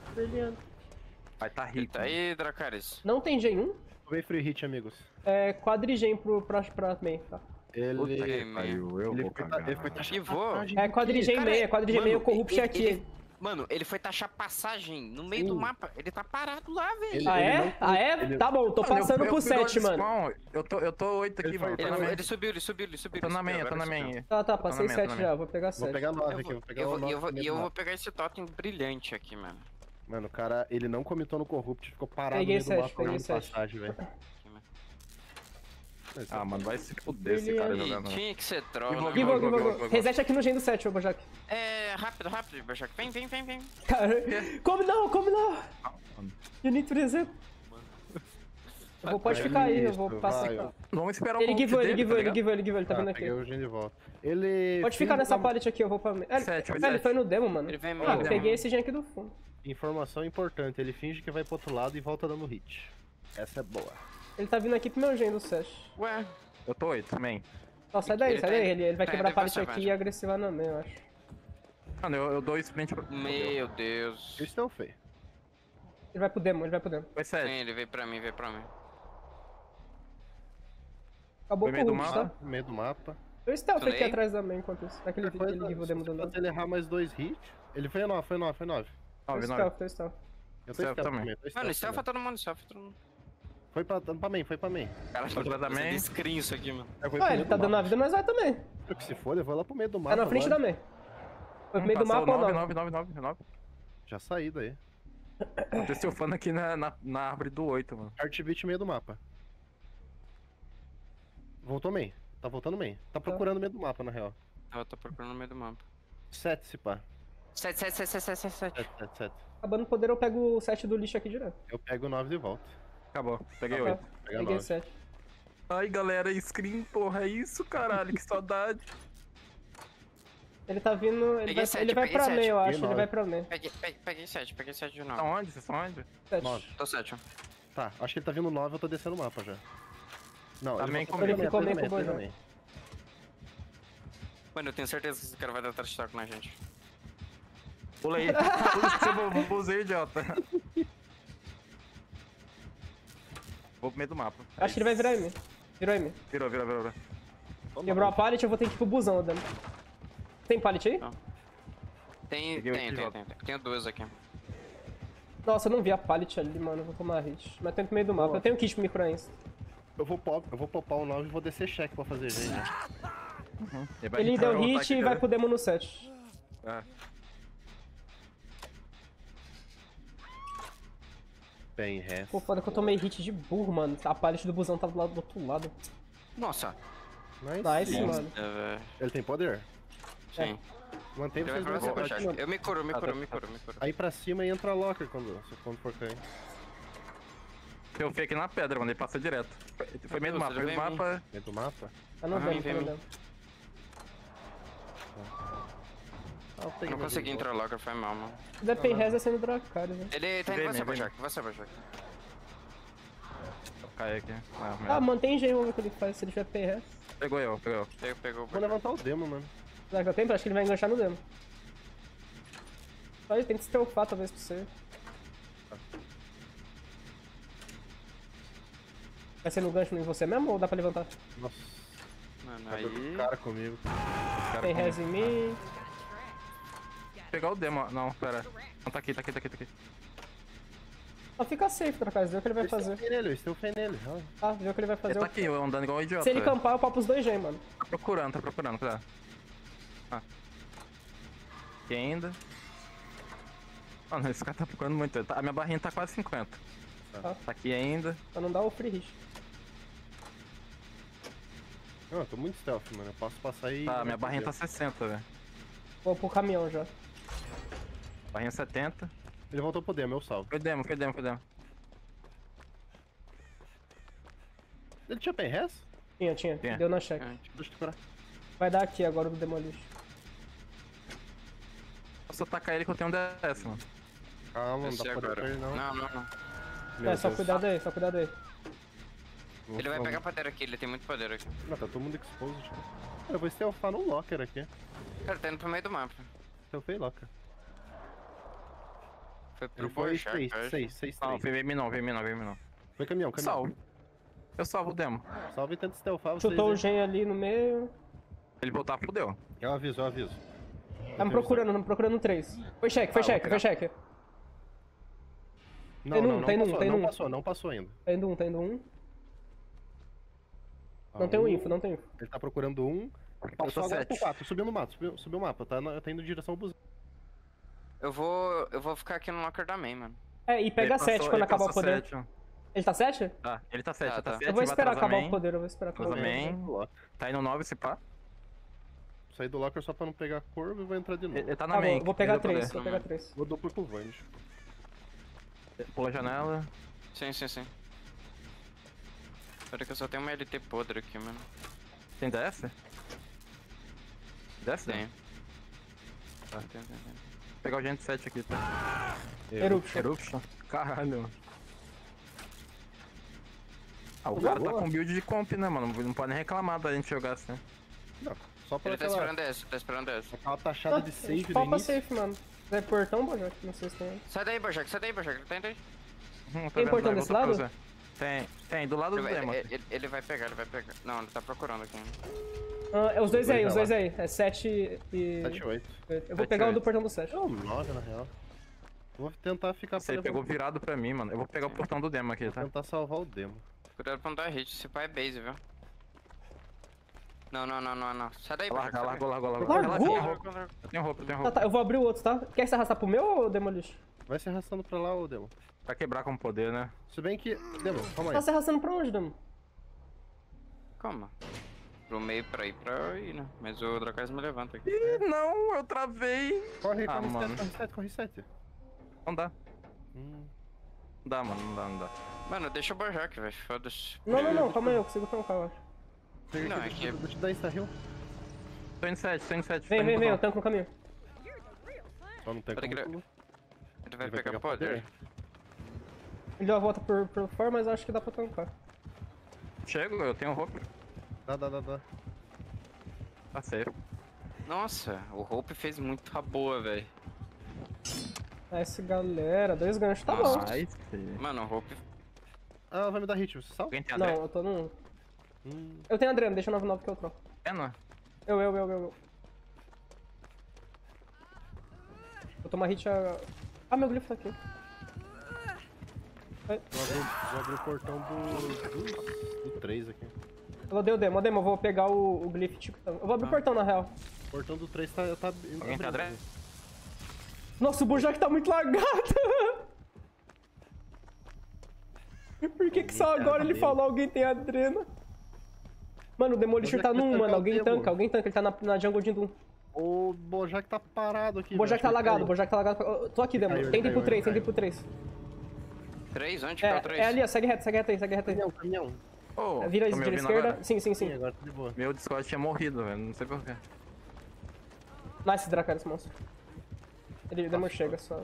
Brilhante. Vai tá rico. Tá aí, Dracarys. Não tem Gen 1? Tomei free hit, amigos. É quadrigen pra main, tá? Puta que Ele... pariu, eu Ele vou foi, cagar. ele foi taxar E vou. passagem É do quê? quadrigen Cara, meio, é quadrigen meio corrupt aqui. Mano, ele foi taxar passagem no meio do Sim. mapa. Ele tá parado lá, velho. Ele- Ah, é? não- Ah, é? ele- Tá bom, tô passando pro 7, mano. Eu tô 8 aqui, Ele mano. foi- Tô na main. Ele subiu, ele subiu, ele subiu. Tô na main, ele eu tô subiu, na agora main. subiu. Tá, passei na 7 main, já, vou pegar Vou 7. pegar 9 aqui, vou pegar o 9. Eu vou pegar esse totem brilhante aqui, mano. Mano, o cara, ele não comitou no Corrupt, ficou parado Peguei no meio do sete, mapa peguei olhando 7. passagem, velho. Aqui, mano. Ah, mano, vai se fuder esse cara Ele- jogando. Tinha que ser troll, né, Give, mano? give. Reset aqui no gen do 7, ô Bojack. É, rápido, rápido, Berserk. Vem, vem, vem, vem. Cara, como não? Como não? You need to reset. Eu vou, pode ficar aí, eu vou Isso, passar vai, pra... Vamos esperar o Ele corrupt givou, ele dele, givou, tá ele ligado? givou, ele givou, ele tá vindo Peguei aqui. o gen de volta. Ele... Pode ficar finge nessa tá- pallet aqui, eu vou pra... Sete, Ele sete. foi no demo, mano. Ele vem Ah, mesmo. peguei esse gen aqui do fundo. Informação importante, ele finge que vai pro outro lado e volta dando hit. Essa é boa. Ele tá vindo aqui pro meu gen do 7. Ué, Eu tô 8 também. Não, sai daí, Ele sai tá- daí. Ele vai tá quebrar a indo pallet avançar, aqui vai. e agressivar na main, eu acho. Mano, eu dou sprint pro... meu Deus. Isso é o feio. Ele vai pro demo, ele vai pro demo. Foi 7. Sim, ele veio pra mim, veio pra mim. Acabou Foi o meio do corrupt, mapa? tá? No meio do mapa. Eu stealth aqui Tunei. atrás da main enquanto isso. Naquele vídeo que ele givou o demo do nada. Se ele errar mais 2 hits, ele foi 9, foi 9, foi 9. 9, 9. Stealth, tô stealth. Eu tô Stealth stealth também. também, tô Mano, stealth stealth também. todo mundo, stealth todo mundo. Foi pra main, foi pra main. Cara, Tô atrás da main. screen isso aqui, mano. É, foi pro Ah, meio ele do tá dando a mapa. vida, mas vai também. Eu que se for, eu vou lá pro meio do mapa. Tá na frente da agora. main. Foi pro meio do mapa ou não? 9, 9, 9, 9. Já saí daí. Tô surfando aqui na árvore do 8, mano. Heartbeat meio do mapa. Voltou main. Tá voltando main. Tá procurando o meio do mapa, na real. Eu tô procurando no meio do mapa. 7 se pá. 7, 7, 7, 7, 7, 7, 7. 7, 7, 7. Acabando o poder, eu pego o 7 do lixo aqui direto. Eu pego o 9 de volta. Acabou, peguei Tá, 8. Pega peguei 9. 7. Ai, galera, screen, porra, é isso, caralho, que saudade. Ele tá vindo. Ele Peguei vai, sete, ele vai peguei pra sete. main, eu acho. Peguei Ele nove. vai pra main. Peguei 7 de Tá novo. onde? Vocês estão onde? 7. 9. Tô 7. Tá, acho que ele tá vindo 9, eu tô descendo o mapa já. Não, Tá ele main voltou comigo. pra Ele ficou main, main tá com o main, tá Bojack. main. Mano, eu tenho certeza que esse cara vai dar trash talk na gente. Pula aí. Pula que eu vou usar, idiota. Vou pro meio do mapa. Acho que ele vai virar M. Virou M. Virou. Quebrou a pallet, eu vou ter que ir pro busão, o dano. Tem pallet aí? Não. Tem, Peguei o tem, equilíbrio. tem. Tenho duas aqui. Nossa, eu não vi a pallet ali, mano. Eu vou tomar hit. Mas tem no meio do mapa. Eu tenho kit pro micro insta. Eu vou popar o 9 e vou descer check pra fazer gente. Ele deu hit e vai pro demo no 7. É. Bem, resto. Pô, foda que eu tomei hit de burro, mano. A pallet do busão tava do outro lado. Nossa. Nice, Sim. mano. É, velho. Ele tem poder? Sim. Mantém Ele vai vocês pra dois você, na parte. Bojack. Eu me curo, me Tá, curo, tá, me tá. curo, me curo. Aí pra cima e entra locker quando for cair. Eu fui aqui na pedra, mano, ele passa direto. Foi meio do Deus, mapa, ele meio do vem mapa. Meio do mapa? Tá no Aham, demo, tá vem no mim. demo. Ah, eu Eu tenho não consegui medo de entrar logo, foi mal, mano. Se der pay res, é sendo Dracarys, né? Ele tá Vem, indo você, vem, Bojack. Você, Bojack. Cai aqui. Ah, Ah, merda. mantém G, vamos ver o que ele faz. Se ele tiver pay res. Pegou eu. Pegou o Vou Bojack. levantar o demo, mano. Será que eu tenho? Acho que ele vai enganchar no demo. Só ele tem que se preocupar, talvez, pra você. Vai ser no gancho em você mesmo ou dá pra levantar? Nossa, Mano, tá dando aí... cara comigo. Cara, Tem como- res em mim. Pegar o demo. Não, pera. Não, tá aqui. Só fica safe, Dracarys. Vê o que ele vai Eu fazer. estufei nele. Olha. Tá, vê o que ele vai fazer. Ele tá aqui, eu andando igual um idiota. Se ele velho. campar, eu papo os dois gen, mano. Tá procurando, cuidado. Ah. Aqui ainda. Mano, esse cara tá procurando muito. A minha barrinha tá quase 50. Tá. Tá aqui ainda. Pra não dar o free hit. Não, eu tô muito stealth, mano. Eu posso passar e... Tá, minha barrinha tá 60, velho. Vou pro caminhão já. Barrinha 70. Ele voltou pro demo, eu salvo. Foi demo. Ele tinha pen res? Tinha. Tinha. Deu na check. É. Deixa eu curar. Vai dar aqui agora do Demolish. Posso atacar ele que eu tenho um DS, mano. Calma, não Descer dá pra agora. ele não. Não. Meu É, só Deus. cuidado aí, só cuidado aí. Ele vai pegar poder aqui, ele tem muito poder aqui. Não, tá todo mundo exposed. Eu vou stealthar no locker aqui. Cara, tá indo pro meio do mapa. Stealthei locker. Foi pro Ele foi Bojack, 6, eu acho. 6, 6, Não, 3. foi VM não, VM não, VM não. Foi caminhão, caminhão. Salvo. Eu salvo o demo. Salve e tenta stealthar vocês. Chutou o aí. gen ali no meio. Ele voltar, fudeu. Eu aviso, eu aviso. Tá me procurando 3. Foi cheque, foi Ah, vou cheque, pegar. foi cheque. Não, Tem não, um, não tem um, passou, tem não um. passou, não passou ainda. Tá indo um, tá indo um. Não tem um info, não tem info. Ele tá procurando um. Passou agora pro 7. 4, subiu no mato, subiu o mapa, tá indo em direção ao buzão. Eu vou ficar aqui no locker da main, mano. É, e pega 7 quando acabar o poder. 7, ó. Ele tá 7? Tá, ele tá 7, Tá, tá tá. 7. Eu vou esperar acabar main. o poder, eu vou esperar acabar o Atrasa poder. main. Tá indo 9 se pá. Saí do locker só pra não pegar curva e vou entrar de novo. Ele tá na Tá main. bom, vou pegar ele deu 3, poder. vou pegar 3. Vou duplo com o Vand. Pula a janela. Sim. Espera que eu só tenho uma LT podre aqui, mano. Tem DS? DS? Tenho. Tá. Tem. Vou pegar o Gente 7 aqui, tá? Eruption. Eruption. Caralho. Ah, o cara tá com build de comp, né, mano? Não pode nem reclamar da gente jogar assim. Não, só pra Ele tá aquela, esperando essa, tá esperando essa. aquela taxada de save no Palpa início. safe, mano. É portão, Bojack? Não sei se tem. Sai daí, Bojack, Tem daí. Tem portão desse lado? Tem, do lado do demo. Ele vai pegar, Não, ele tá procurando aqui. Ah, é os dois aí, Dois os dois aí. É 7 e... 7, 8. Eu vou pegar o do portão do 7. Não, 9 na real. Vou tentar ficar Você pegou virado pra mim, mano. Eu vou pegar o portão do demo aqui, tá? Tentar salvar o demo. Cuidado pra não dar hit, esse pai é base, viu? Não. Sai daí, Larga, Bojack. largou. Largou? Eu tenho roupa. Tá, tá, eu vou abrir o outro, tá? Quer se arrastar pro meu ou Demolish? Vai se arrastando pra lá, ô demo. Pra quebrar com poder, né? Se bem que... Demo, calma Tá aí. se arrastando pra onde, Demo? Calma. Pro meio pra ir, né? Mas o Dracais me levanta aqui. Ih, não, eu travei. Corre, Ah, mano. corre 7. Não dá. Não dá, mano, não dá. Mano, deixa o Bojack, velho. Foda-se. Não, calma aí, eu consigo tancar, eu acho. Não, é que- Vou te dar insta-heal. Tô indo 7. Vem, eu tanco no caminho. Só não tem Peraí como... que pular. Ele vai pegar poder. Ele deu a volta por fora, mas eu acho que dá pra tancar. Chego, eu tenho roupa. Dá. Tá safe. Nossa, o Hope fez muito boa, velho. Nice, galera. 2 ganchos, tá bom. Nice. Mano, o Hope. Ah, ela vai me dar hit, você salva? Alguém tem Não, André? eu tô num... Hum, Eu tenho Adriano, deixa o 99 que eu troco. Pena? Eu. Vou tomar hit a... Ah, meu glifo tá aqui. vou abrir o portão do 3 aqui. Ela deu demo, eu vou pegar o glifo tipo... Eu vou abrir o portão, na real. O portão do 3 tá Alguém tem André? Nossa, o Bojack tá muito lagado. Por que só agora ele falou alguém tem adrena? Mano, o Demolisher tá no 1, mano. Alguém tanca. Ele tá na jungle de Doom. O Bojack tá parado aqui. O Bojack tá velho. lagado, o Bojack tá lagado. Eu tô aqui, Demo. Caiu, Tenta ir pro caiu, 3, tenta ir caiu. pro 3. 3? Onde que é o 3? É ali, ó. Segue reto aí. Caminhão. Ô, Vira tô me de ouvindo esquerda. agora? Sim. Sim, agora tá de boa. Meu Discord tinha morrido, velho. Não sei porquê. Nice, Dracarys, monstro. Ele Demo chega só.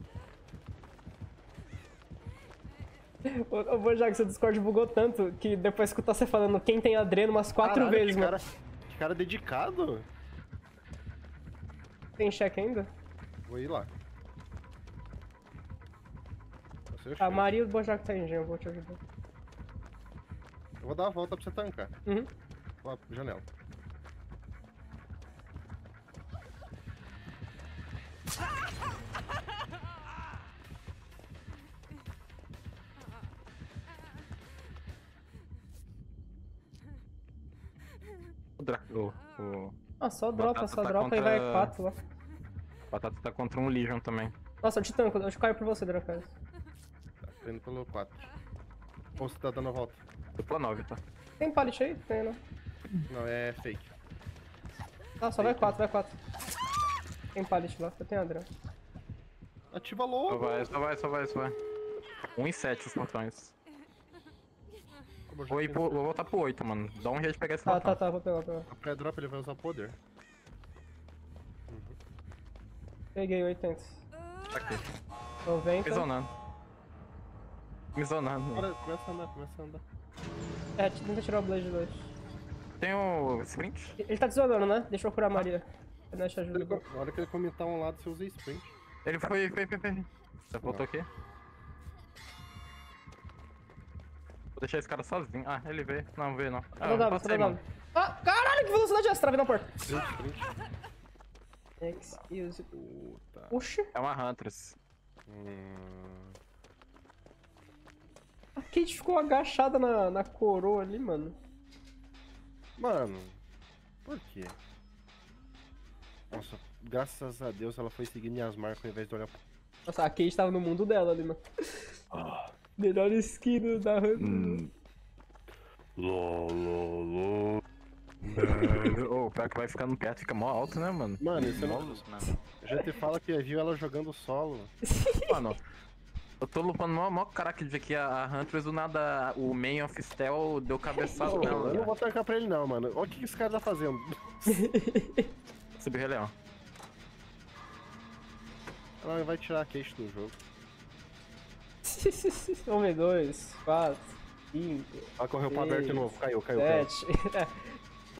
Ô, Bojack, seu Discord bugou tanto que depois escutar você falando quem tem adreno umas 4 Caralho, vezes, que mano. Que cara dedicado. Tem check ainda? Vou ir lá. Você A chega. Maria e o Bojack tá em gen, eu vou te ajudar. Eu vou dar a volta pra você tancar. Uhum. Lá, janela. O Ah, só dropa, Batata só tá dropa e vai contra- 4 lá. Batata tá contra um Legion também. Nossa, eu te tanco, eu caio por você, Dracarys. Tá, tô indo pelo 4. Ou você tá dando a volta? Dupla 9, tá? Tem pallet aí? Tem, né? Não, é fake. Ah, só vai 4, vai 4. Tem pallet lá, eu tenho Adriano. Ativa Só logo! vai. 1 e 7 os portões. O Bojack Vou voltar pro 8, mano. Dá um jeito de pegar esse Tá, portão. tá, vou pegar. A pré-drop ele vai usar poder. Peguei 80. Tá aqui. 90. Me zonando. Agora começa a andar. É, tenta tirar o Blade 2. Tem o sprint? Ele tá te zonando, né? Deixa eu curar a Maria. Eu te ajuda. Na hora que ele comentar um lado, você usa sprint. Ele foi. Já voltou aqui? Vou deixar esse cara sozinho. Ah, ele veio. Não, veio não. Ah, eu passei, mano. Ah, caralho, que velocidade é essa? Travei na porta. Sprint. Excuse. Puta. Oxi. É uma Huntress. A Kate ficou agachada na coroa ali, mano. Mano, por quê? Nossa, graças a Deus ela foi seguir minhas marcas ao invés de olhar pra... Nossa, a Kate tava no mundo dela ali, mano. Melhor skin da Hunter. Ô, o pior que vai ficando perto, fica mó alto, né, mano? Mano, isso não... Molos, mano. Já te fala que viu ela jogando solo. Mano, eu tô lupando mó caraca de que a Huntress do nada, o main of Steel deu cabeçada Ô, nela. eu não vou tancar pra ele não, mano. Olha o que esse cara tá fazendo. Subiu o Rei Leão. Ela vai tirar a queixa do jogo. 1, 2, 4, 5, Ela correu pra aberto de novo. Caiu. 7.